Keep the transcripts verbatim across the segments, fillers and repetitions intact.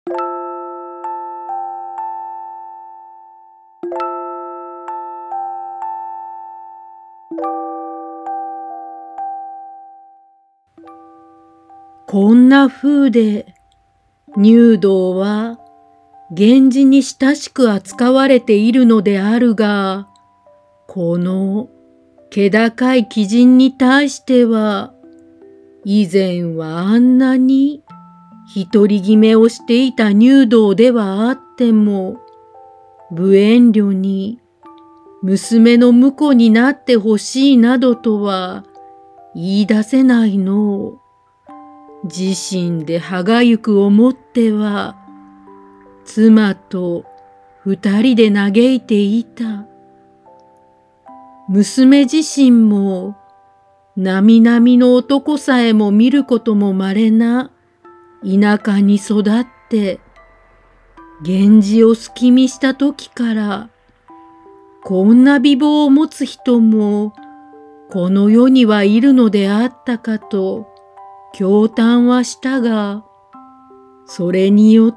こんな風で入道は源氏に親しく扱われているのであるが、この気高い貴人に対しては、以前はあんなに独り決めをしていた入道ではあっても、無遠慮に娘の婿になってほしいなどとは言い出せないのを、自身で歯がゆく思っては、妻と二人で嘆いていた。娘自身も、なみなみの男さえも見ることも稀な田舎に育って、源氏を好き見した時から、こんな美貌を持つ人も、この世にはいるのであったかと、驚嘆はしたが、それによって、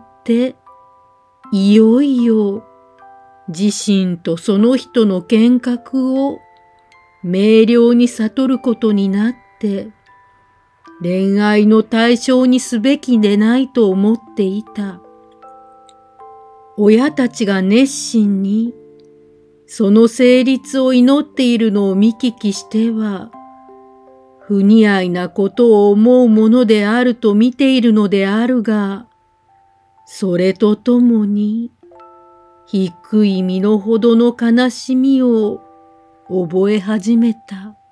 いよいよ自身とその人の見覚を明瞭に悟ることになって、恋愛の対象にすべきでないと思っていた。親たちが熱心にその成立を祈っているのを見聞きしては、不似合いなことを思うものであると見ているのであるが、それとともに、低い身のほどの悲しみを覚え始めた。